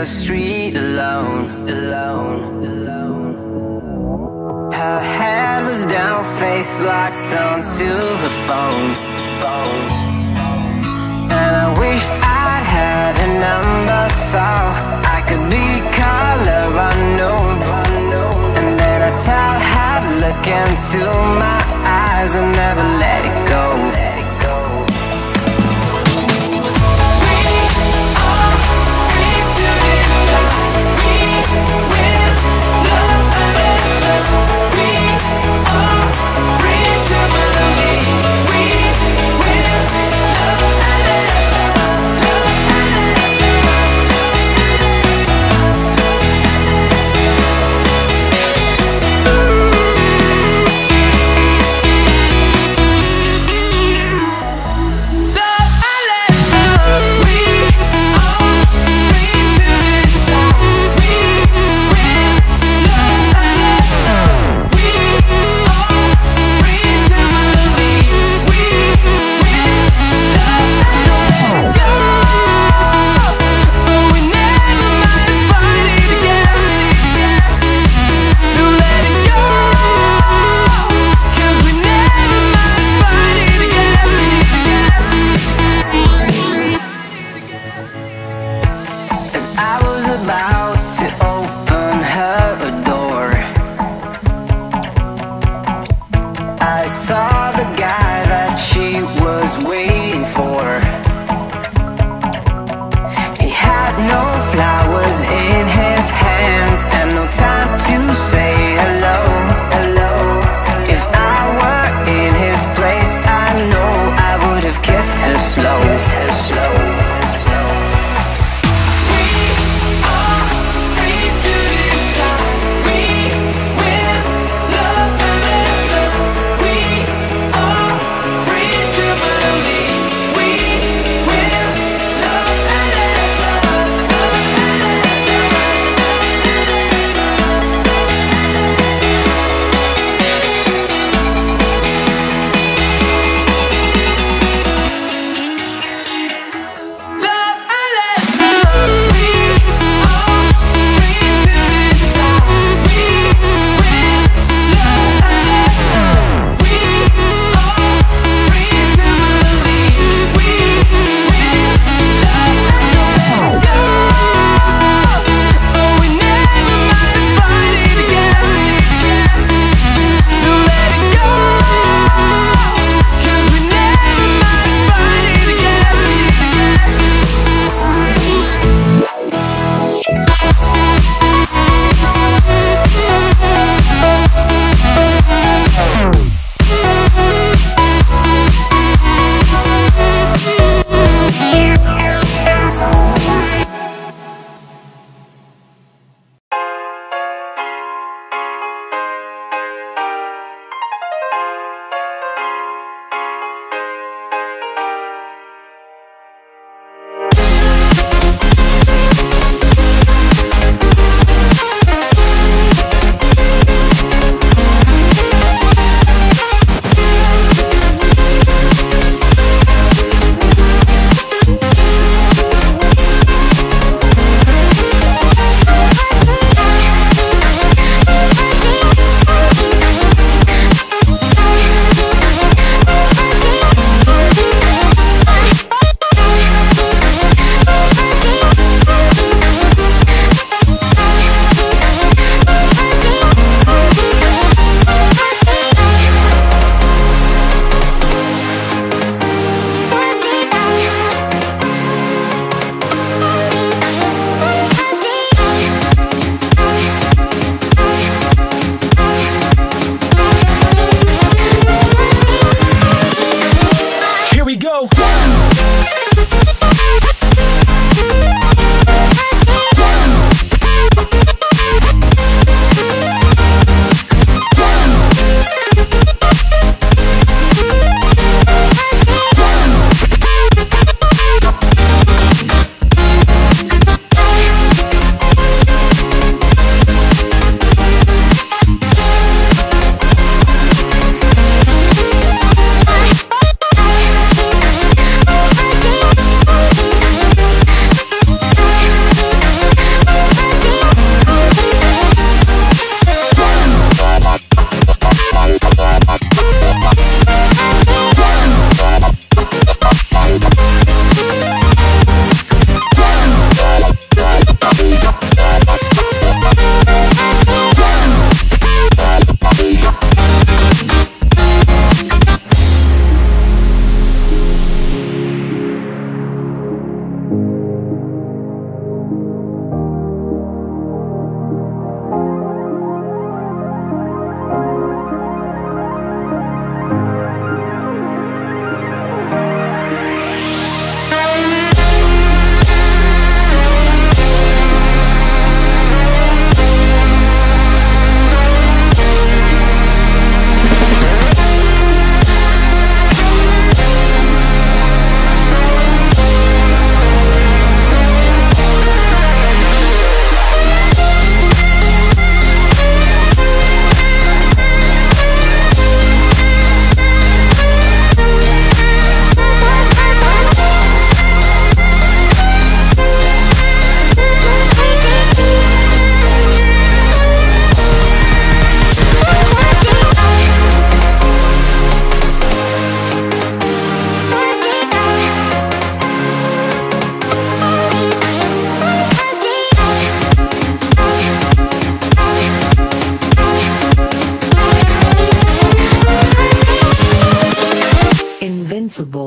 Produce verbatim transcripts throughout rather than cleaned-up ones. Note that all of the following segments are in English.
street alone, alone, alone. Her head was down, face locked onto her phone, phone. And I wished I'd had a number so I could be color unknown. And then I tell her to look into my eyes and never let it go.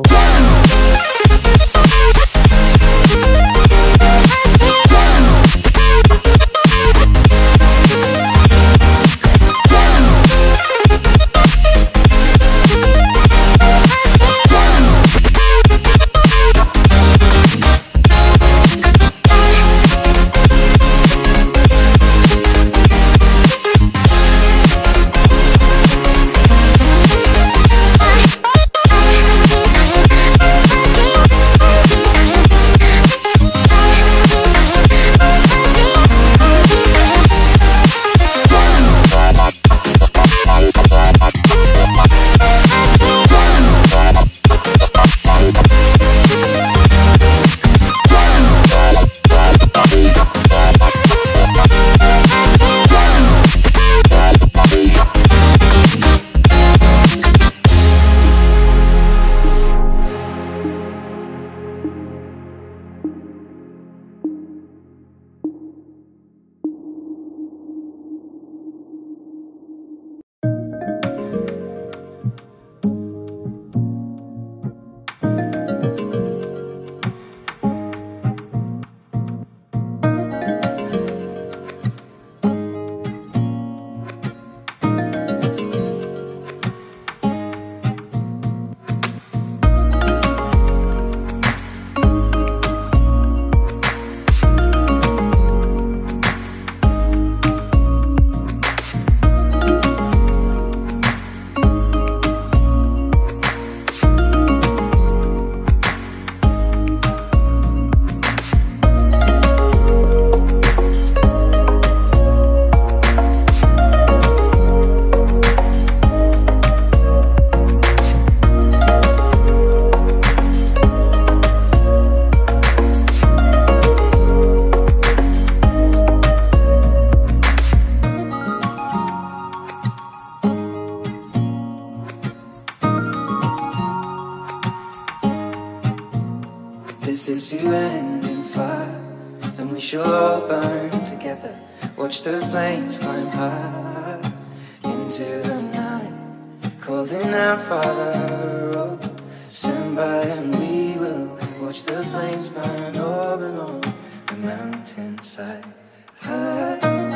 This is to end in fire, then we shall all burn together. Watch the flames climb high into the night, calling out, Father, oh, stand by and we will watch the flames burn over and on the mountainside. High.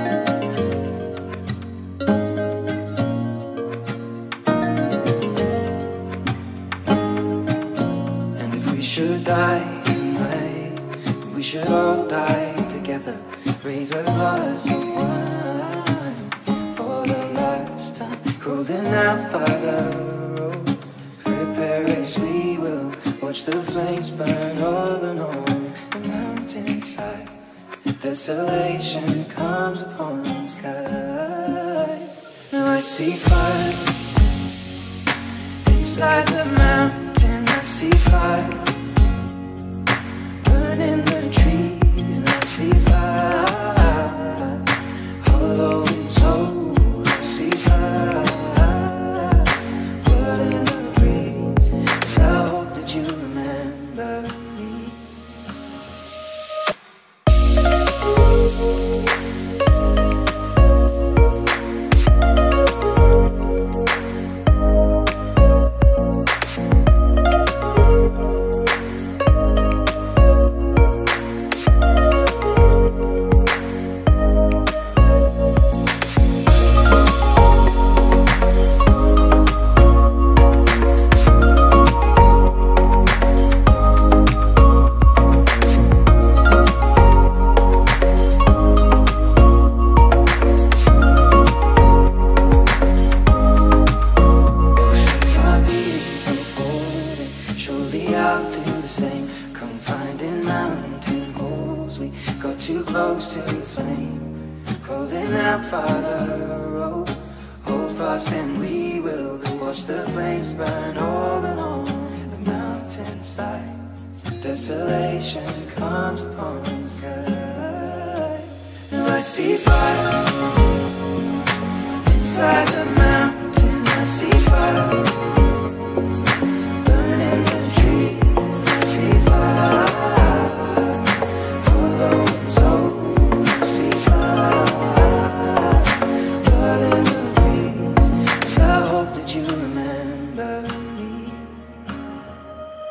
Should die tonight, we should all die together. Raise a glass of wine for the last time, calling out, Father, oh, prepare as we will watch the flames burn over and on the mountainside. Desolation comes upon the sky. Now I see fire inside the mountain. I see fire in the trees, and I see fire, hollow and soul. I see fire, blood in the breeze, and I hope that you remember me. Desolation comes upon the sky. Now I see fire inside the mountain. I see fire burning the trees. I see fire, hollow and soul. I see fire, blood in the breeze, and I hope that you remember me.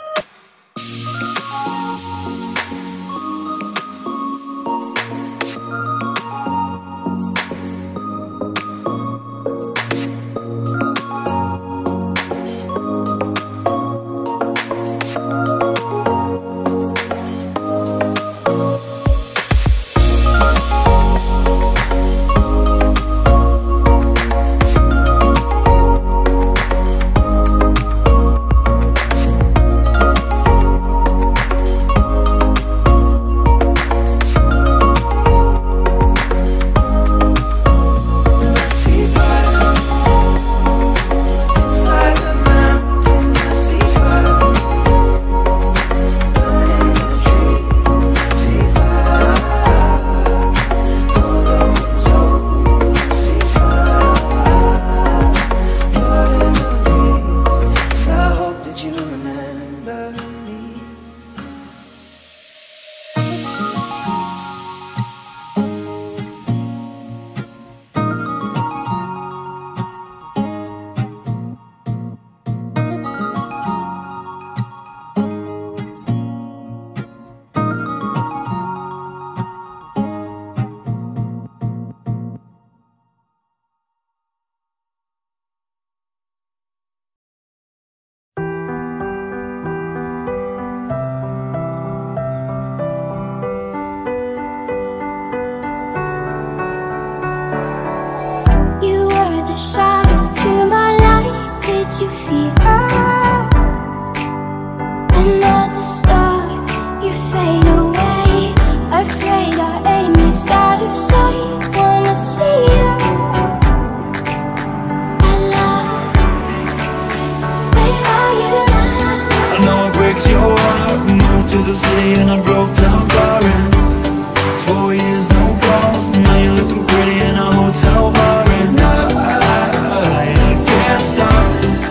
breaks your heart. Moved to the city and I broke down crying. Four years, no calls. Now you're looking pretty in a hotel bar. And I, I, I can't stop.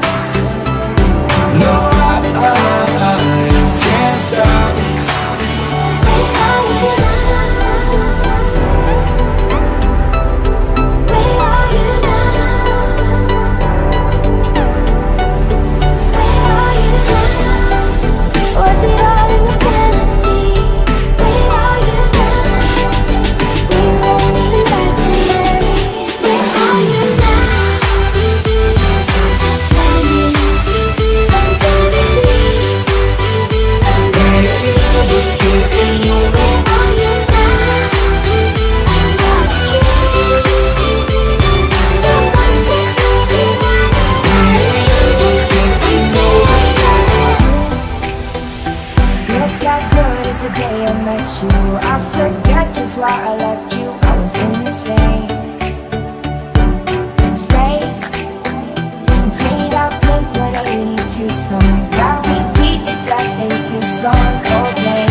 No, I, I, I can't stop. I forget just why I left you, I was insane. Stay and play that Blink one eighty-two song that we beat to death in Tucson, okay.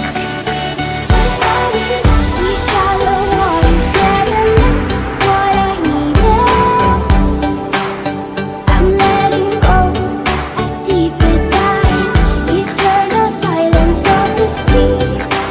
These shallow waters never meant what I needed. I'm letting go a deeper dive, eternal silence of the sea.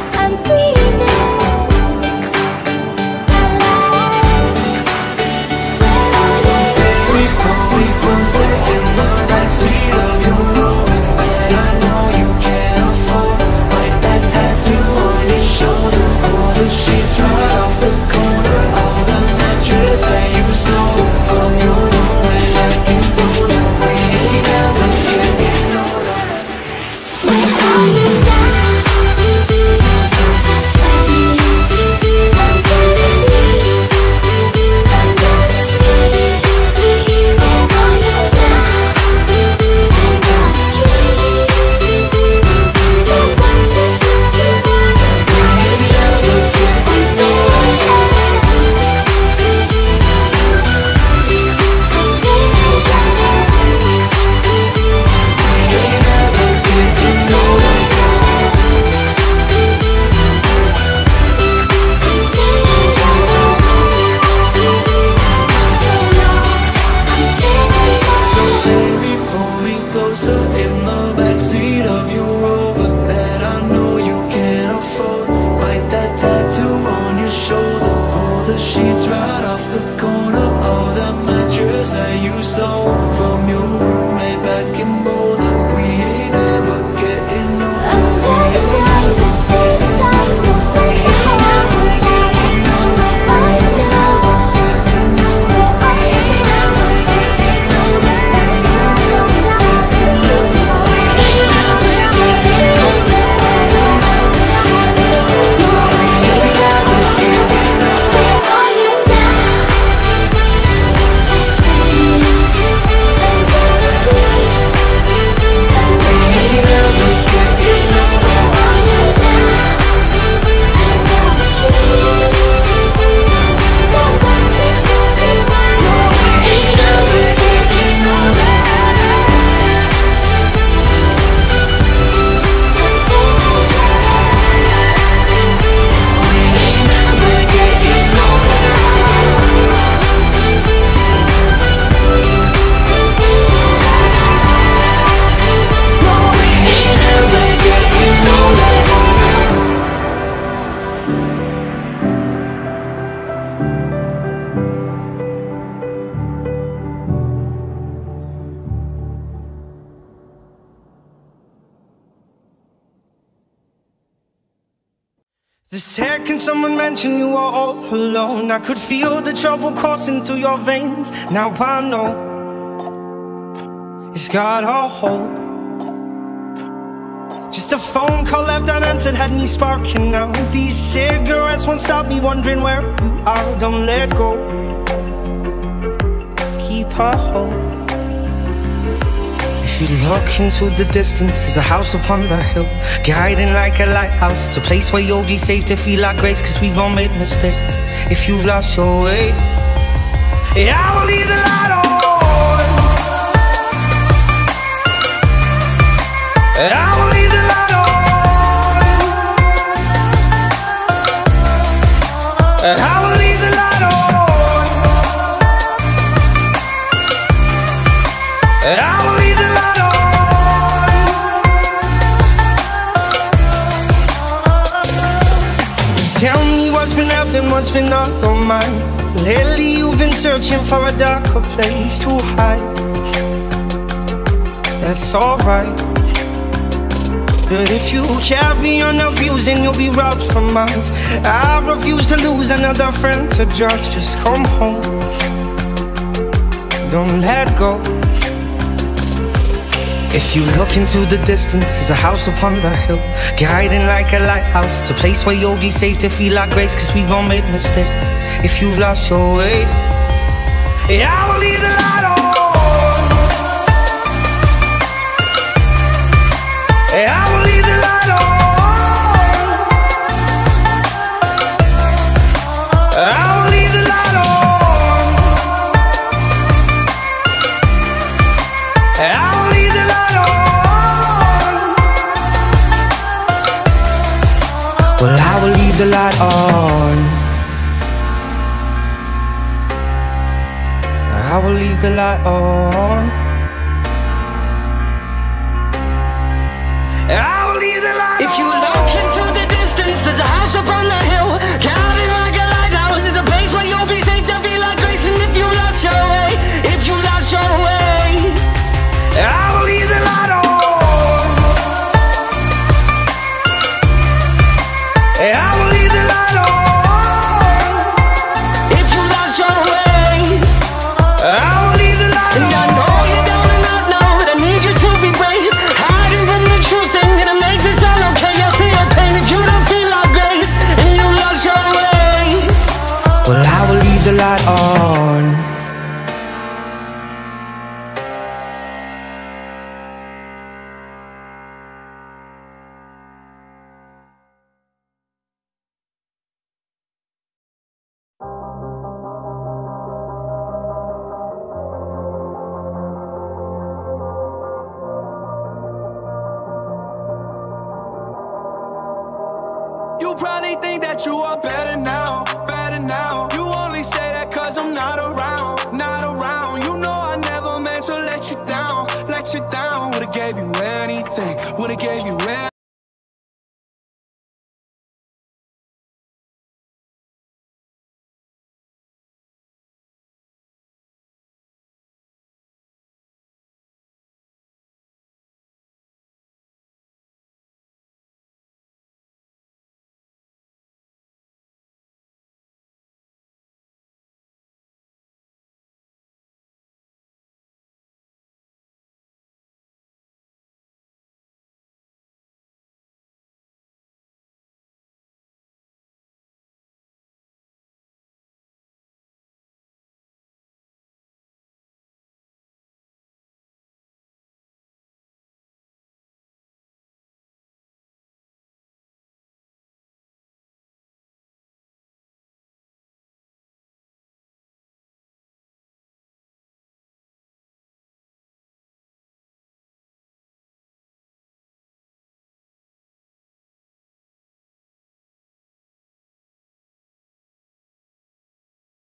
The second someone mentioned you were all alone, I could feel the trouble coursing through your veins. Now I know it's got a hold. Just a phone call left unanswered had me sparking now. These cigarettes won't stop me wondering where you are. Don't let go, keep a hold. If you look into the distance, there's a house upon the hill, guiding like a lighthouse. It's a place where you'll be safe to feel our grace, cause we've all made mistakes. If you've lost your way, yeah, I will leave the light on. I will leave I will leave the light on. I will leave the light on. Tell me what's been happening, what's been on your mind. Lately you've been searching for a darker place to hide. That's alright, but if you carry on abusing, you'll be robbed from us. I refuse to lose another friend to drugs. Just come home, don't let go. If you look into the distance, there's a house upon the hill, guiding like a lighthouse. It's a place where you'll be safe to feel like grace, cause we've all made mistakes. If you've lost your way, yeah, I will leave the light on. Yeah, I will leave the light on. I will leave the light on. I will leave the light on. Well, I will leave the light on. I will leave the light on. I will leave the light on. If you look into the distance, there's a house upon the hill, guiding like a lighthouse. It's a place where you'll be safe to feel like grace. And if you lost your way, if you lost your way, I will leave the light on. I will leave the light on. if you lost your way. I will leave the light And I on. know you don't and not know, but I need you to be brave. Hiding from the truth ain't gonna make this all okay. I see your pain if you don't feel like grace and you lost your way. Well, I will leave the light on. You probably think that you are better now, better now. You only say that cause I'm not around, not around. You know I never meant to let you down, let you down. Would've gave you anything, would've gave you everything.